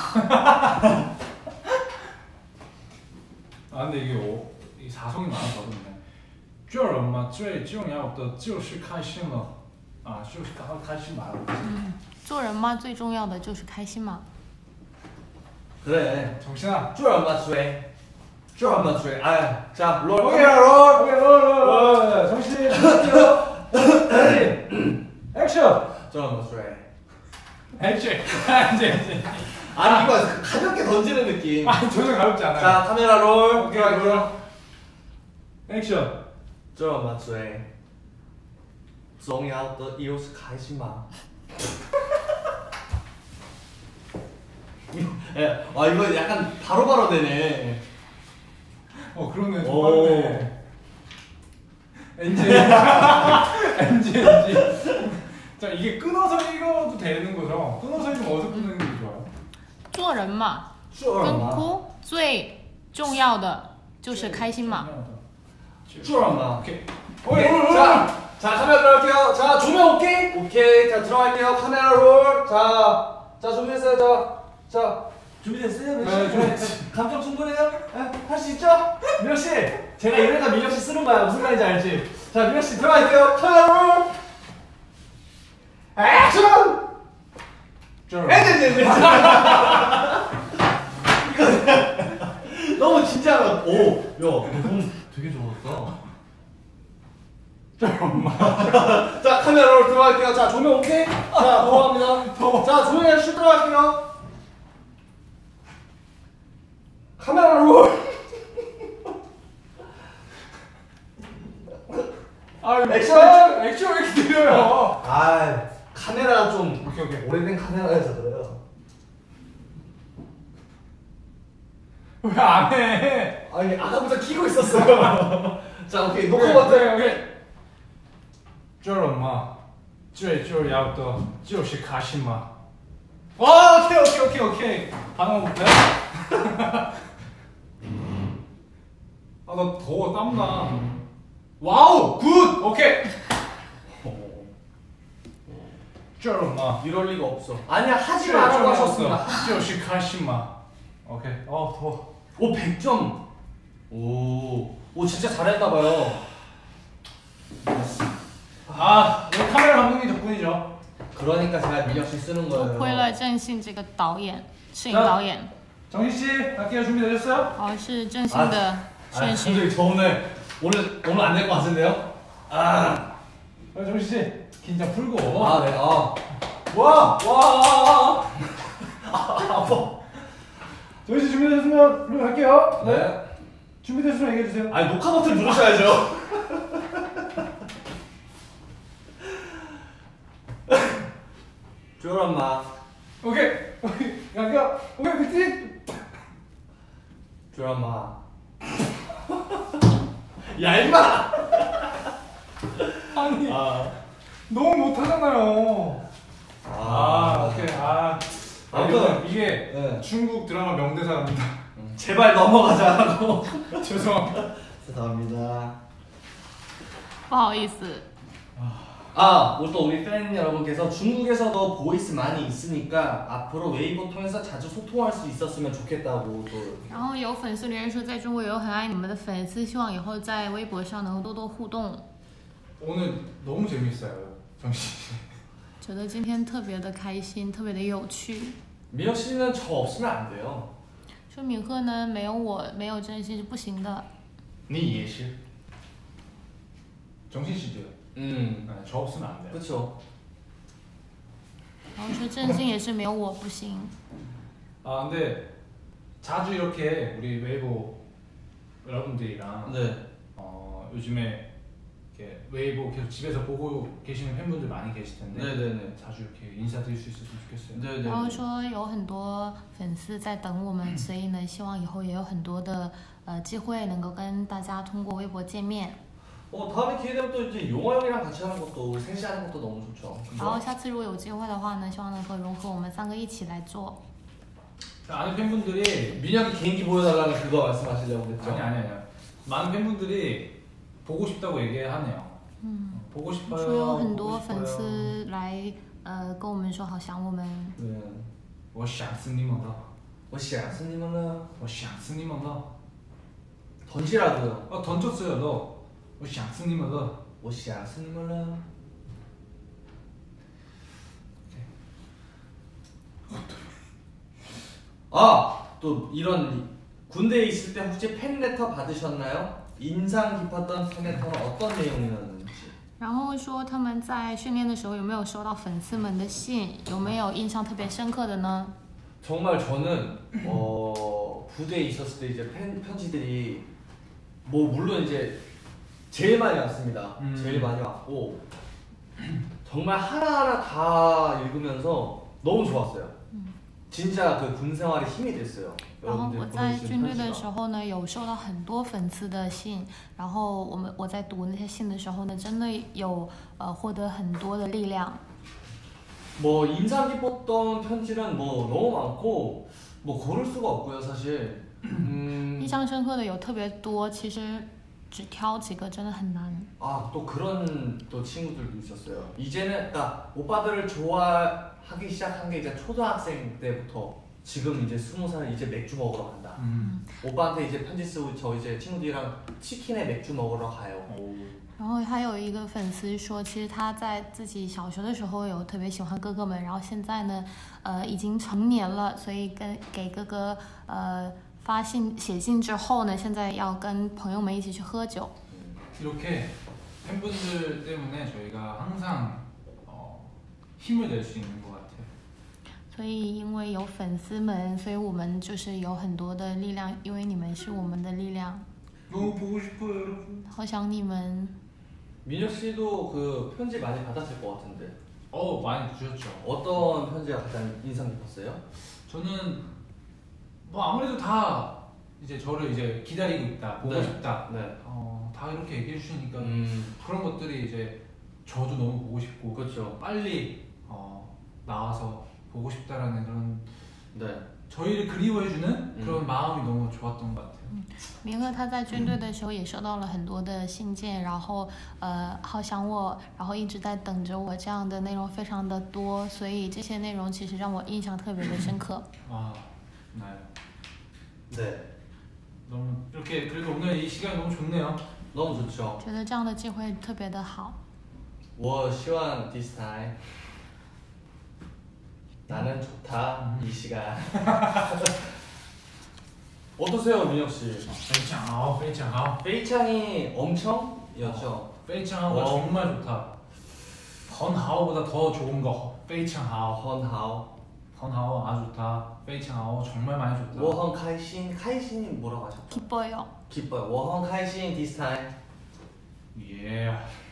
아 근데 이게 오, 이 사성이 많아서 어렵네. 这人嘛最重要的就是开心了。啊，就是刚刚开心말하고. 做人嘛，最重要的就是开心嘛。 그래. 정신아. 知道吗？最知道吗？最 아, 자, 롤. 오케이 롤. 오케이 롤 롤. 롤. 정신. 액션. 知道吗？最 액션. 액션. 아니 이거 가볍게 던지는 느낌. 아 전혀 가볍지 않아요. 자, 카메라 롤. 오케이 롤. 액션. 知道吗？最重要的又是开心吗？ 예, 아 이거 약간 바로바로 되네. 어 그러네. 좀 오. 빠르네. 엔지. 엔지 엔지. 자 이게 끊어서 읽어도 되는 거죠? 끊어서 읽으면 어디서 끊는 게 좋아요? 做人嘛， 知道跟吗？ 哭最重要的就是开心嘛。 知道吗？ 오케이. 오케이. 오케이. 자, 자 카메라 들어갈게요. 자 조명 오케이? 오케이. 자 들어갈게요. 카메라 롤. 자, 자 준비됐어요. 자, 자 준비됐어요? 민혁 씨? 네, 준비됐어요. 감정 충분해요? 네, 할 수 있죠? 민혁 씨, 제가 이러다 민혁 씨 쓰는 거야. 무슨 말인지 알지? 자 민혁 씨 들어갈게요. 카메라 롤. 액션! 엔드 엔드 이거 너무 진지하다. 오, 야, 너무 되게 좋았다. 자 카메라로 들어갈게요. 자 조명 오케이? 자 들어갑니다. 자 조명에 슛 들어갈게요. 카메라로. 아 액션! 액션 왜 이렇게 느려요? 아 카메라가 좀 오케이 오케이. 오래된 카메라여서 그래요. 왜 안 해? 아니 아까부터 키고 있었어요. 자 오케이 놓고 봤어요. 오케이. 这人嘛最重要的就是开心嘛。 와 오케이 오케이 오케이 오케이. 반응 볼까요? 아나 더워 땀나. 와우 굿 오케이. 这人嘛 이럴 리가 없어. 아니야 하지 마라고 하셨습니다. 就是开心嘛。 오케이. 어 더워. 오 백 점. 오, 오 진짜 잘했나봐요. 아 우리 카메라 감독님 덕분이죠. 그러니까 제가 민혁 씨 쓰는 多 거예요. 亏了郑信这个导演，摄影导演， 정신 씨 갈게요. 준비되셨어요? 哦，是郑信的 아 顺序。 선생님 저 오늘 오늘 오늘 안 될 것 같은데요? 아, 어, 정신 씨 긴장 풀고. 아 네, 아, 와. 와, 아, 아파. 정신 씨 준비되셨으면 룰 갈게요. 네. 준비됐으면 얘기해 주세요. 아니 녹화 버튼 누르셔야죠. 드라마. 오케이. 오케이. 양가. 오케이. 그치? 드라마. 야 임마. 아니 아. 너무 못하잖아요. 아, 아, 오케이. 아, 아무튼 아무튼 이게 네. 중국 드라마 명대사입니다. 제발 넘어가자고. 죄송합니다. 죄송합니다. 不好意思， 아, 또 우리 팬 여러분께서 중국에서도 보이스 많이 있으니까 앞으로 웨이보 통해서 자주 소통할 수 있었으면 좋겠다고 또. 然后有粉丝留言说，在中国有很爱你们的粉丝，希望以后在微博上能够多多互动。 오늘 너무 재밌어요, 정신 씨. 觉得今天特别的开心，特别的有趣。 민혁 씨는 저 없으면 안 돼요. 说敏赫呢，没有我，没有真心是不行的。 니 예시. 정신 씨도요. 음, 네, 저 없으면 안 돼요. 그렇죠. 然后说郑兴也是没有我不行。 아 근데 자주 이렇게 우리 웨이보 여러분들이랑 네. 어, 요즘에 이렇게 웨이보 계속 집에서 보고 계시는 팬분들 많이 계실 텐데 네네네. 자주 이렇게 인사드릴 수 있었으면 좋겠어요. 네네. 然后说有很多粉丝在等我们，所以呢，希望以后也有很多的呃机会能够跟大家通过微博见面。 어, 다음에 기회 되면 또 이제 용화 형이랑 같이 하는 것도 셋이 하는 것도 너무 좋죠. 然后下次如果有机会的话呢，希望能够融合我们三个一起来做。 아는 팬분들이 민혁이 개인기 보여달라는 그거 말씀하시려고 그랬죠? 아니 아니 아니 많은 팬분들이 보고 싶다고 얘기하네요. 嗯， 보고 싶어요. 说有很 보고 多 싶어요. 粉丝来呃跟我们说好想我们。 네. 我想死你们了， 我想是你们呢我想死你们了。 던지라고요. 어 던졌어요 너. 我想死你们了。 我想是你们呢 아, 또 이런 군대에 있을 때 혹시 팬레터 받으셨나요? 인상 깊었던 팬레터는 어떤 내용이었는지. 然后说他们在训练的时候有没有收到粉丝们的信，有没有印象特别深刻的呢？ 정말 저는 어, 부대에 있었을 때 이제 팬 편지들이 뭐 물론 이제 제일 많이 왔습니다. 음. 제일 많이 왔고 정말 하나하나 다 읽으면서 너무 좋았어요. 진짜 그 군 생활에 힘이 됐어요. 然后 여러분들 我在 보내주신 军队的 편지가. 时候呢，有收到很多粉丝的信，然后我们我在读那些信的时候呢，真的有呃获得很多的力量。 뭐 인상 깊었던 편지는 뭐 너무 많고 뭐 고를 수가 없고요 사실. 음, 印象深刻的有特别多，其实只挑几个真的很难。 아, 또 그런 또 친구들도 있었어요. 이제는 그러니까 오빠들을 좋아하기 시작한 게 이제 초등학생 때부터 지금 이제 스무 살 이제 맥주 먹으러 간다. 음. 오빠한테 이제 편지 쓰고 저 이제 친구들이랑 치킨에 맥주 먹으러 가요. 오. 然后还有一个粉丝说，其实他在自己小学的时候有特别喜欢哥哥们，然后现在呢，呃，已经成年了，所以跟给哥哥呃发信写信之后呢，现在要跟朋友们一起去喝酒。 이렇게 팬분들 때문에 저희가 항상 어, 힘을 낼 수 있는 것 같아요. 所以因为有粉丝们，所以我们就是有很多的力量，因为你们是我们的力量。 너무 보고 싶어요, 여러분. 好想你们。 민혁 씨도 그 편지 많이 받았을 것 같은데 어 많이 주셨죠. 어떤 편지가 가장 인상 깊었어요? 저는 뭐 아무래도 다 이제 저를 이제 기다리고 있다, 보고 네. 싶다. 네. 어, 다 이렇게 얘기해 주시니까 음, 그런 것들이 이제 저도 너무 보고 싶고 그렇죠. 빨리 어, 나와서 보고 싶다라는 그런 네. 저희를 그리워해주는 음. 그런 마음이 너무 좋았던 것 같아요. 明赫他在军队的时候也收到了很多的信件，然后呃好想我，然后一直在等着我，这样的内容非常的多，所以这些内容其实让我印象特别的深刻。 아, 네. 네. 너무 이렇게 그래도 오늘 이 시간이 너무 좋네요. 너무 좋죠. 觉得这样的机会特别的好。 我希望 this time 나는 좋다 이 시간. 어떠세요, 민혁 씨? 非常好, 非常好. 페이창이 엄청이었죠. 非常好가 어. 정말 좋다. 헌하오보다 더 좋은 거. 非常好. 헌하오. 很好, 아주 좋다, 非常好, 정말 많이 좋다. 我很开心,开心 뭐라고 하셨죠? 기뻐요. 기뻐요. 我很开心 this time. 예.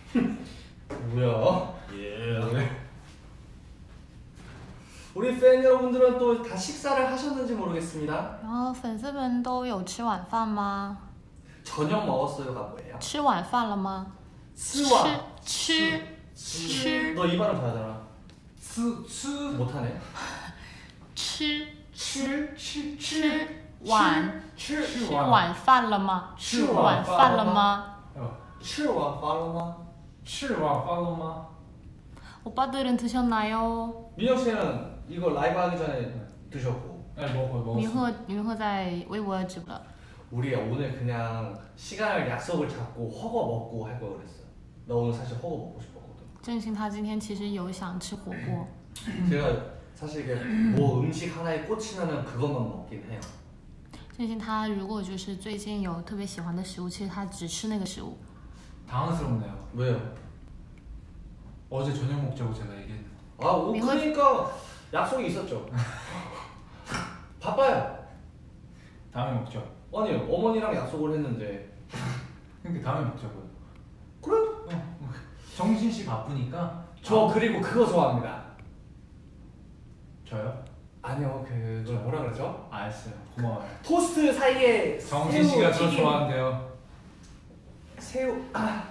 뭐야? 예. 우리 팬 여러분들은 또 다 식사를 하셨는지 모르겠습니다. 然后粉丝们都有吃晚饭吗？ 저녁 먹었어요가 뭐예요? 吃晚饭了吗？ 스와 吃吃 너 이 발음 잘하잖아. 吃吃 못하네. 吃吃吃吃晚吃吃晚饭了吗？ 吃晚饭了吗？ 吃完饭了吗? 吃完饭了吗? 오빠들은 드셨나요? 민혁 씨는 이거 라이브 하기 전에 드셨고. 네, 먹어요, 云 먹었어요. 鹤云鹤在微博直播了。 우리 오늘 그냥 시간을 약속을 잡고 허거 먹고 할 걸 그랬어. 나 오늘 사실 허거 먹고 싶었거든. 郑兴他今天其实有想吃火锅， 제가 사실 이게 뭐 음식 하나에 꽂히면은 그것만 먹긴 해요. 郑兴他如果就是最近有特别喜欢的食物，其实他只吃那个食物。 당황스럽네요. 왜요? 어제 저녁 먹자고 제가 얘기했는데. 아, 뭐 그러니까 약속이 있었죠. 바빠요. 다음에 먹죠. 아니요, 어머니랑 약속을 했는데. 그러니까 다음에 먹자고요. 그래? 어, 정신 씨 바쁘니까. 저 아, 그리고 그거 좋아합니다. 저요? 아니요, 그걸 뭐라 그러죠? 알았어요. 고마워요. 토스트 사이에 정신 씨가 저 튀김. 좋아한대요. 새우. 아.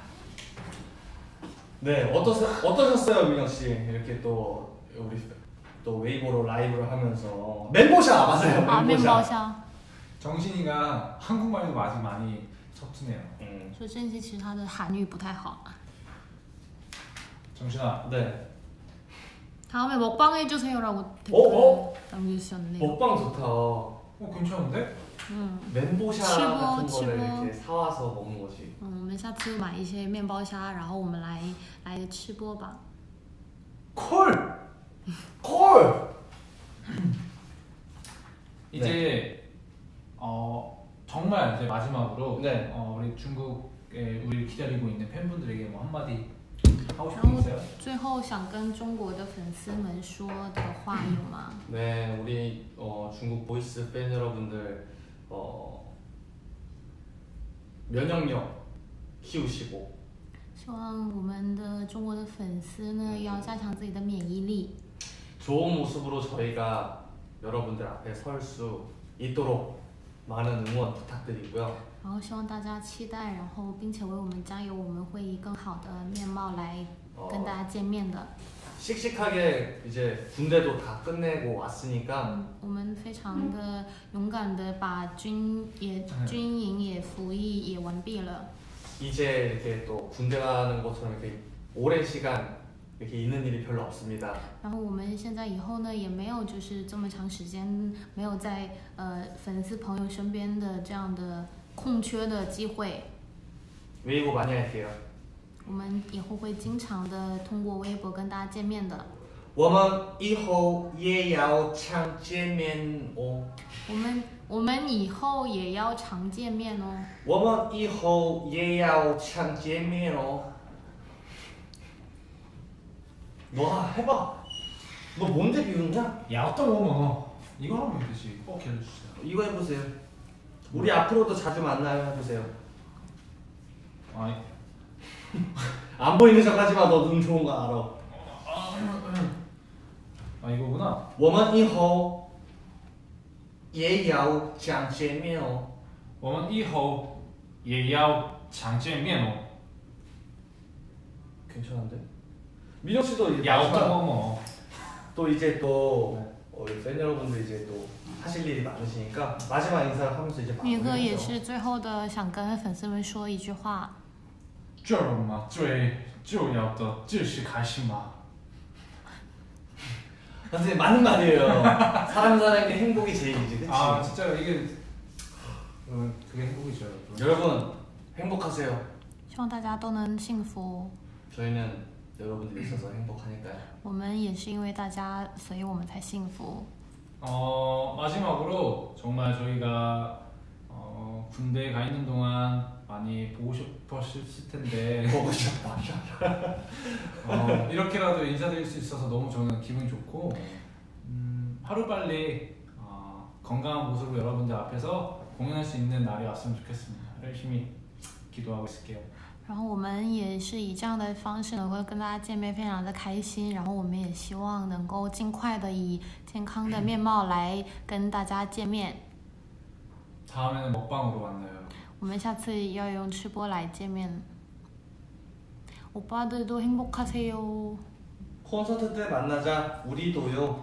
네, 어떠 어떠셨어요, 민혁 씨? 이렇게 또 우리 또 웨이보로 라이브를 하면서 멘보샤 맞아요, 啊，面 멘보샤. 包箱。 정신이가 한국말도 아직 많이 서투네요. 음, 说郑兴其实他的韩语不太好。 정신아, 네. 다음에 먹방 해주세요라고 어? 댓글 남겨주셨네요. 먹방 좋다. 어 괜찮은데? 음， 멘보샤 치보, 같은 거를 치보. 이렇게 사와서 먹는 거지. 嗯，我们下次买一些面包虾，然后我们来来吃播吧。 콜! 콜! 이제 어 정말 이제 마지막으로 네. 어, 우리 중국에 우리 기다리고 있는 팬분들에게 뭐 한마디 하고 然 싶은 后 거 있어요? 最后想跟中国的粉丝们说的话有吗？ 네, 우리 어, 중국 보이스 팬 여러분들 어, 면역력 키우시고 希望我们的中国的粉丝呢，要加强自己的免疫力， 좋은 모습으로 저희가 여러분들 앞에 설 수 있도록 많은 응원 부탁드리고요. 然后希望大家期待，然后并且为我们加油，我们会以更好的面貌来跟大家见面的。 씩씩하게 이제 군대도 다 끝내고 왔으니까 嗯，我们非常的勇敢的把军也军营也服役也完毕了。 이제 이렇게 또 군대 가는 것처럼 이렇게 오랜 시간 이렇게 있는 일이 별로 없습니다. 然后我们现在以后呢，也没有就是这么长时间没有在呃粉丝朋友身边的这样的空缺的机会。 웨이보 많이 할게요. 我们以后会经常的通过微博跟大家见面的。 我们以后也要常见面哦。 我们我们以后也要常见面哦。 我们以后也要常见面哦。 너 해봐. 너 뭔데 비웃냐? 야 어떤 거뭐 이거 하면 되지. 꼭 해주세요. 이거 해보세요. 우리 앞으로도 자주 만나요. 해보세요. 아니 안 보이는 척하지 마. 너 눈 좋은 거 알아. 아 이거구나. 我们以后也要常见面哦。 我们以后也要常见面哦. 괜찮은데? 민혁 씨도 이제 야 마지막- 어떤 거 뭐. 또 이제 또 어, 팬 여러분들 이제 또 하실 일이 많으시니까 마지막 인사를 하면서 이제 宇哥也 마무리하죠. 是最后的想跟粉丝们说一句话， 这儿嘛最重要的就是开心嘛. 선생님 맞는 말이에요. 사람 사는 게 행복이 제일이지, 그치? 아 진짜 이게 어, 그게 행복이죠. 여러분. 여러분 행복하세요. 希望大家都能幸福。 저희는 여러분들이 있어서 행복하니까요. 我们也是因为大家，所以我们才幸福。 어 마지막으로 정말 저희가 어, 군대에 가 있는 동안 많이 보고 싶었을 텐데 보고 싶어. 어, 이렇게라도 인사드릴 수 있어서 너무 저는 기분이 좋고 음, 하루빨리 어, 건강한 모습으로 여러분들 앞에서 공연할 수 있는 날이 왔으면 좋겠습니다. 열심히 기도하고 있을게요. 然后我们也是以这样的方式呢，会跟大家见面，非常的开心。然后我们也希望能够尽快的以健康的面貌来跟大家见面。 다음에는 먹방으로 만나요. 我们下次要用吃播来见面。 오빠들도 행복하세요. 콘서트 때 만나자. 우리도요.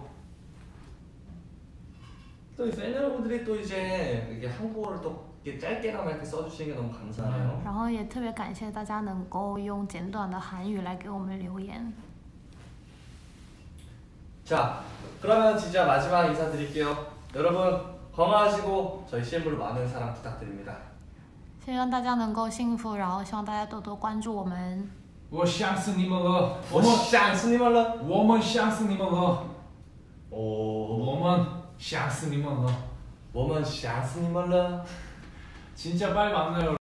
또 팬 여러분들이 또 이제 이게 한국어를 또 이렇게 짧게나마 이렇게 써주시는 게 너무 감사해요. 然后也特别感谢大家能够用简短的韩语来给我们留言。 자, 그러면 진짜 마지막 인사드릴게요. 여러분 건강하시고 저희 씨엠블루 많은 사랑 부탁드립니다. 希望大家能够幸福，然后希望大家多多关注我们。 我想死你们了， 我想死你们了， 我们想死你们了， 오, 我们想死你们了。 我们想死你们了。 진짜 빨리 만나요, 여러분.